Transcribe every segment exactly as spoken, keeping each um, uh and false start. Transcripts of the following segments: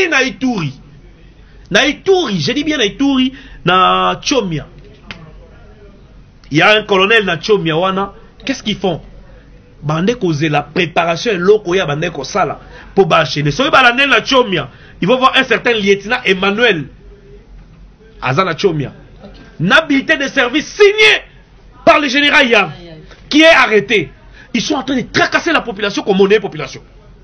na Ituri. Na Ituri, je dis bien na Ituri, na Tchomia. Il y a un colonel na Tchomia wana. Qu'est-ce qu'ils font? Bande cause la préparation et l'eau ya bande ko sala pour bâcher. So ba na na Tchomia, ils vont voir un certain lieutenant Emmanuel Azana Tchomia. N'habilité de service signé par le général Yav qui est arrêté. Ils sont en train de tracasser la population comme monnaie population.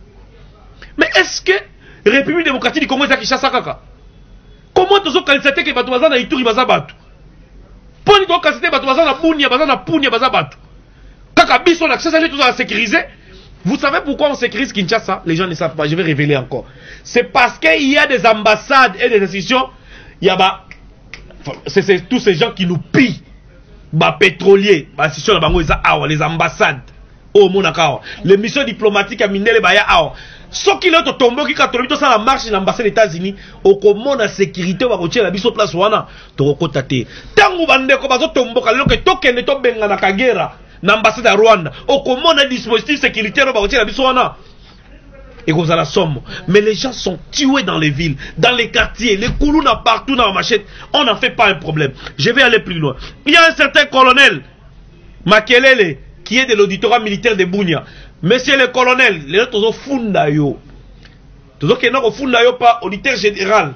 Mais est-ce que République démocratique du Congo est à Kinshasa kaka? Comment tu as constaté que Batou Bazana Ituri Bazabatu? Pour nous constater que Batou Bazana Bounia Bazana Pounia Bazabatu. Kaka Bisson accès à tout à sécuriser. Vous savez pourquoi on sécurise Kinshasa? Les gens ne savent pas. Je vais révéler encore. C'est parce qu'il y a des ambassades et des institutions. Il y a bah, c'est tous ces gens qui nous pillent. Bah pétroliers, bah institutions les ambassades. Oh mon accord. Les missions diplomatiques à Mindele Baya Awa. Ce qui est au tombeau qui a tombé ça la marche l'ambassade des États-Unis au comment la sécurité va retirer la biso place wana to kotate. Tangu bande ko bazo tombo ka loke tokende to benga na Kagera l'ambassade à Rwanda au comment un dispositif sécuritaire va retirer la biso wana. Et vous avez la somme. Mais les gens sont tués dans les villes, dans les quartiers, les koulouna partout dans la machette. On n'en fait pas un problème. Je vais aller plus loin. Il y a un certain colonel Makelele qui est de l'auditorat militaire de Bounia. Monsieur le colonel, les autres sont funda yo. Tous ceux qui sont funda yo pas auditeur général.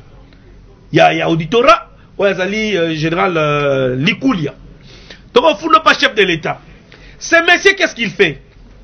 Il y a, il y a auditorat, ou il y a le général euh, Likoulia. Donc funda pas chef de l'État. Ce monsieur, qu'est-ce qu'il fait?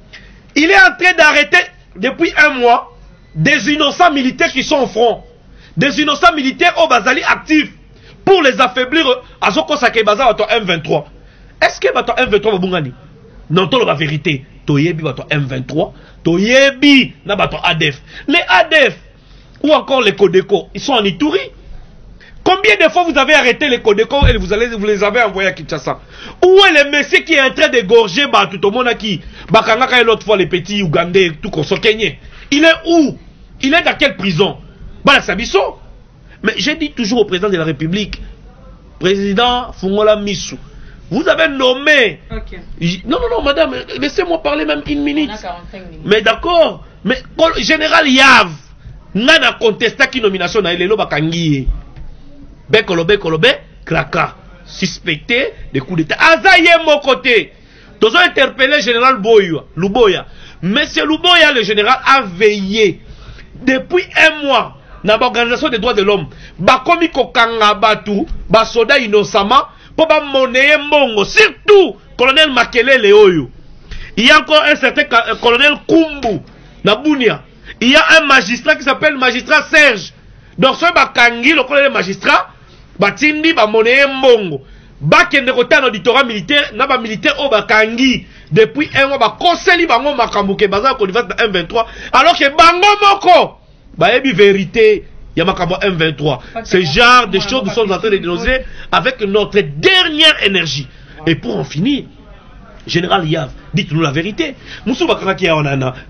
Il est en train d'arrêter depuis un mois des innocents militaires qui sont au front. Des innocents militaires au Bazali actifs pour les affaiblir à Zoko Sakebaza à M vingt-trois. Est-ce que votre M vingt-trois va bungani? Non, c'est la vérité. Toyebi bato M vingt-trois, Toyebi na bato A D F. Les A D F ou encore les Codeco, ils sont en Ituri. Combien de fois vous avez arrêté les Codeco et vous, allez, vous les avez envoyés à Kinshasa? Où est le monsieur qui est en train d'égorger tout le monde qui Bakangaka et l'autre fois les petits Ougandais, tout comme ça, Kenyé? Il est où? Il est dans quelle prison? Bala Sabiso. Mais j'ai dit toujours au président de la République, président Fungola Missou, vous avez nommé. Okay. Non, non, non, madame, laissez-moi parler même une minute. Mais d'accord, mais général Yav, n'a pas contesté qui nomination na Elelo Bakangi. Bekolo, Bekolo, Be, Kraka, suspecté de coups d'état. Azaye mon côté. Nous avons interpellé le général Boya, Luboya. Monsieur Luboya, le général, a veillé depuis un mois dans l'organisation des droits de l'homme. Bakomi Kokanga Batu, Basoda innocemment. Pour pas monnaie mongo, surtout colonel Makelele Oyo. Il y a encore un certain colonel Kumbu Nabounia. Il y a un magistrat qui s'appelle magistrat Serge. Donc ce bakangi le colonel magistrat batindi ba monnaie mongo. Bakende kota dans l'auditorat militaire na ba militaire au bakangi depuis un mois ba konseli bango makambuke baza ko divas M vingt-trois alors que bango moko ba ebi vérité. Yamakabo M vingt-trois. Ce genre de choses nous sommes en train de dénoncer avec notre dernière énergie. Et pour en finir, général Yav, dites-nous la vérité. Moussou Bakara qui est en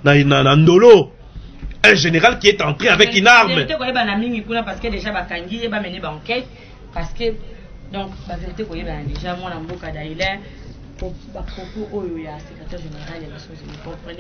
Ndolo, un général qui est entré avec une arme. Parce que déjà Bakangi est mené banquette. Parce que donc la vérité qu'on est déjà moi en Boka d'Aïlin pour propos au secrétaire général des Nations Unies.